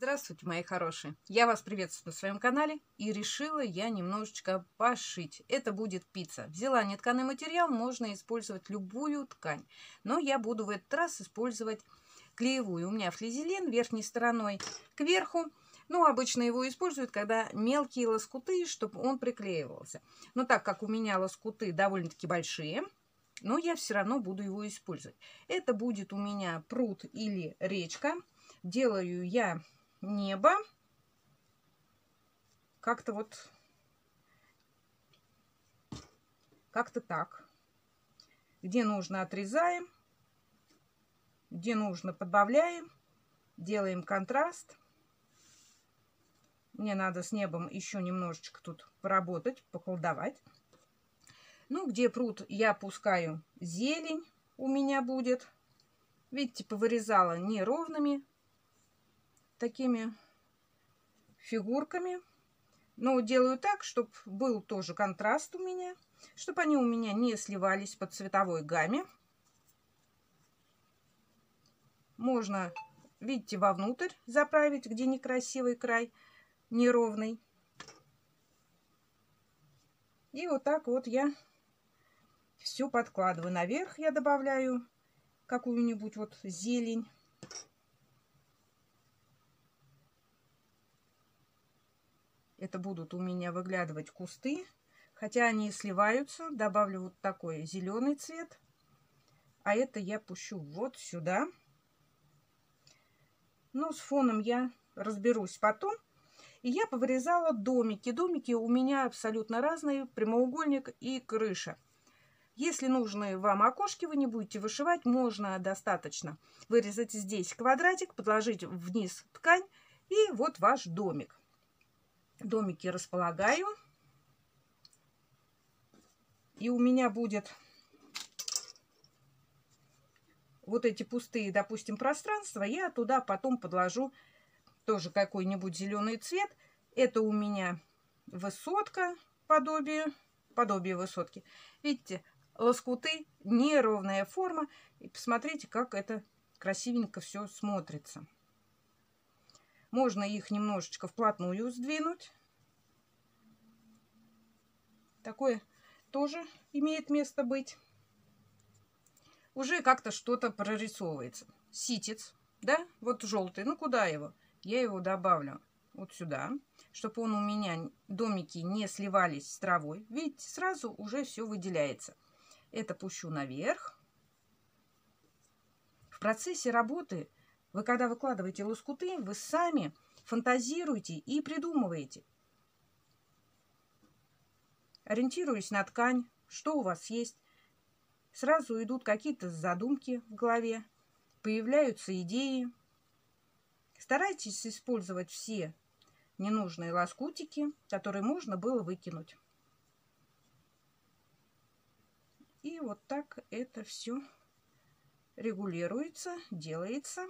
Здравствуйте, мои хорошие! Я вас приветствую на своем канале, и решила я немножечко пошить. Это будет пицца. Взяла нетканый материал, можно использовать любую ткань, но я буду в этот раз использовать клеевую. У меня флизелин верхней стороной кверху. Ну, обычно его используют, когда мелкие лоскуты, чтобы он приклеивался. Но так как у меня лоскуты довольно-таки большие, но я все равно буду его использовать. Это будет у меня пруд или речка. Делаю я небо как-то вот так. Где нужно, отрезаем, где нужно, подбавляем, делаем контраст. Мне надо с небом еще немножечко тут поработать, поколдовать. Ну, где пруд, я пускаю зелень у меня будет. Видите, повырезала неровными такими фигурками. Но делаю так, чтобы был тоже контраст у меня, чтобы они у меня не сливались по цветовой гамме. Можно, видите, вовнутрь заправить, где некрасивый край, неровный. И вот так вот я все подкладываю. Наверх я добавляю какую-нибудь вот зелень. Это будут у меня выглядывать кусты, хотя они и сливаются. Добавлю вот такой зеленый цвет, а это я пущу вот сюда. Но с фоном я разберусь потом. И я повырезала домики. Домики у меня абсолютно разные, прямоугольник и крыша. Если нужны вам окошки, вы не будете вышивать, можно достаточно вырезать здесь квадратик, подложить вниз ткань, и вот ваш домик. Домики располагаю. И у меня будет вот эти пустые, допустим, пространства. Я туда потом подложу тоже какой-нибудь зеленый цвет. Это у меня высотка, подобие высотки. Видите, лоскуты, неровная форма. И посмотрите, как это красивенько все смотрится. Можно их немножечко вплотную сдвинуть. Такое тоже имеет место быть. Уже как-то что-то прорисовывается. Ситец, да, вот желтый. Ну, куда его? Я его добавлю вот сюда, чтобы он у меня, домики, не сливались с травой. Видите, сразу уже все выделяется. Это пущу наверх. В процессе работы вы, когда выкладываете лоскуты, вы сами фантазируете и придумываете. Ориентируясь на ткань, что у вас есть. Сразу идут какие-то задумки в голове, появляются идеи. Старайтесь использовать все ненужные лоскутики, которые можно было выкинуть. И вот так это все регулируется, делается.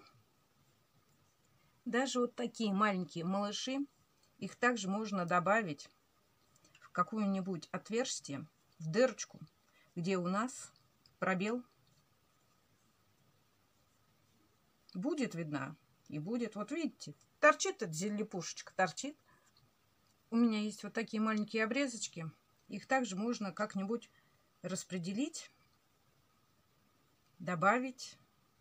Даже вот такие маленькие малыши, их также можно добавить в какое-нибудь отверстие, в дырочку, где у нас пробел. Будет видно и будет. Вот видите, торчит эта зелепушечка, торчит. У меня есть вот такие маленькие обрезочки. Их также можно как-нибудь распределить, добавить.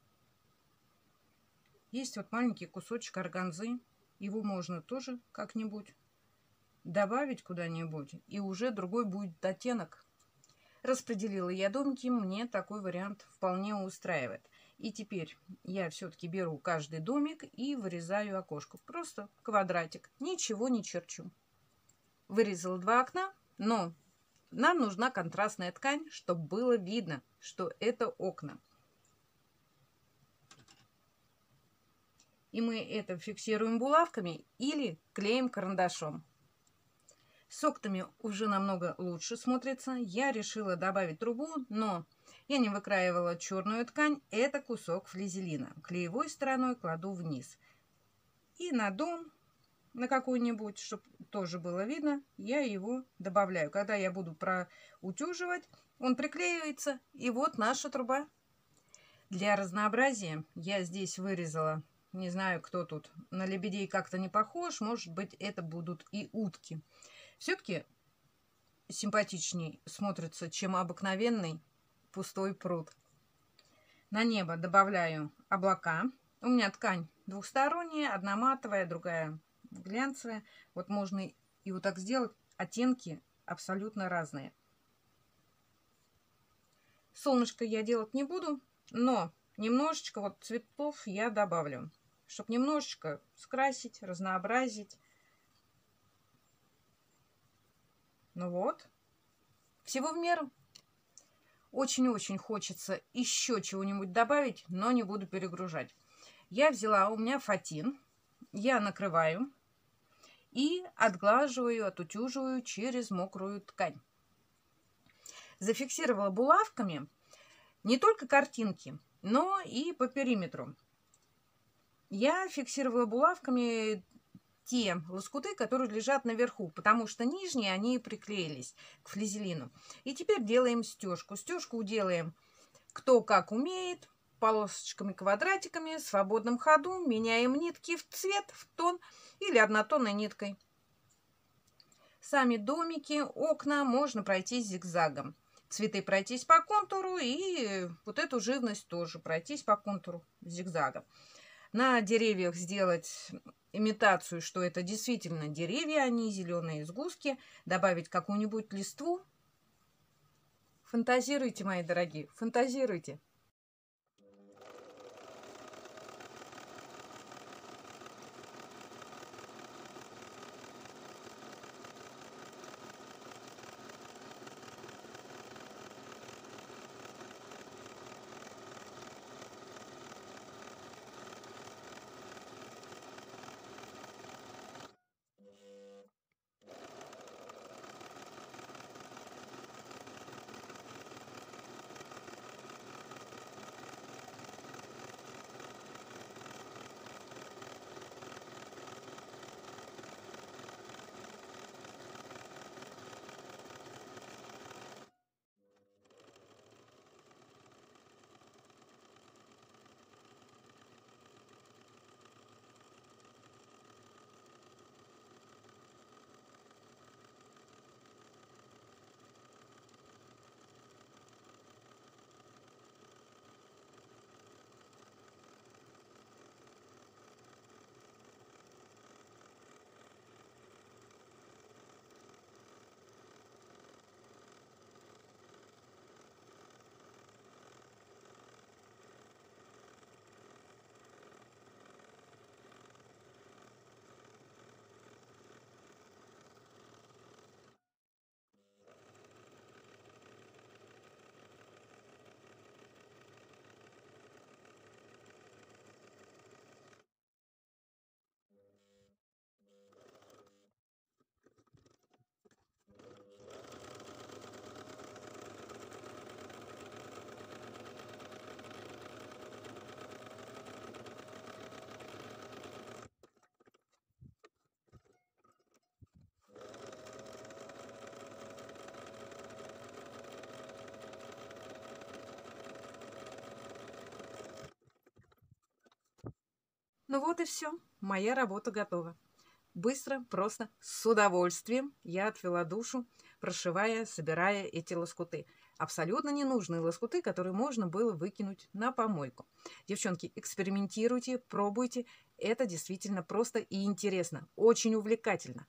Есть вот маленький кусочек органзы. Его можно тоже как-нибудь добавить куда-нибудь. И уже другой будет оттенок. Распределила я домики. Мне такой вариант вполне устраивает. И теперь я все-таки беру каждый домик и вырезаю окошко. Просто квадратик. Ничего не черчу. Вырезала 2 окна, но нам нужна контрастная ткань, чтобы было видно, что это окна. И мы это фиксируем булавками или клеим карандашом. С окнами уже намного лучше смотрится. Я решила добавить трубу, но я не выкраивала черную ткань. Это кусок флизелина. Клеевой стороной кладу вниз. И на дом, на какой-нибудь, чтобы тоже было видно, я его добавляю. Когда я буду проутюживать, он приклеивается. И вот наша труба. Для разнообразия я здесь вырезала Не знаю, кто тут на лебедей как-то не похож. Может быть, это будут и утки. Все-таки симпатичней смотрится, чем обыкновенный пустой пруд. На небо добавляю облака. У меня ткань двухсторонняя, одна матовая, другая глянцевая. Вот можно и вот так сделать. Оттенки абсолютно разные. Солнышко я делать не буду, но немножечко вот цветов я добавлю, чтобы немножечко скрасить, разнообразить. Ну вот, всего в меру. Очень-очень хочется еще чего-нибудь добавить, но не буду перегружать. Я взяла, у меня фатин, я накрываю и отглаживаю, отутюживаю через мокрую ткань. Зафиксировала булавками не только картинки, но и по периметру. Я фиксировала булавками те лоскуты, которые лежат наверху, потому что нижние, они приклеились к флизелину. И теперь делаем стежку. Стежку делаем кто как умеет, полосочками, квадратиками, в свободном ходу, меняем нитки в цвет, в тон или однотонной ниткой. Сами домики, окна можно пройти зигзагом. Цветы пройтись по контуру и вот эту живность тоже пройтись по контуру зигзагом. На деревьях сделать имитацию, что это действительно деревья, а не зеленые сгустки. Добавить какую-нибудь листву. Фантазируйте, мои дорогие, фантазируйте. Ну вот и все. Моя работа готова. Быстро, просто, с удовольствием я отвела душу, прошивая, собирая эти лоскуты. Абсолютно ненужные лоскуты, которые можно было выкинуть на помойку. Девчонки, экспериментируйте, пробуйте. Это действительно просто и интересно. Очень увлекательно.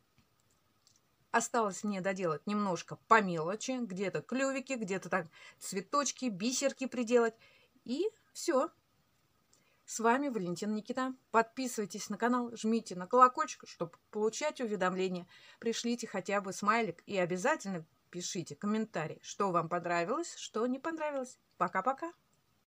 Осталось мне доделать немножко по мелочи. Где-то клювики, где-то так цветочки, бисерки приделать. И все. С вами Валентина Никита. Подписывайтесь на канал, жмите на колокольчик, чтобы получать уведомления. Пришлите хотя бы смайлик и обязательно пишите комментарий, что вам понравилось, что не понравилось. Пока-пока.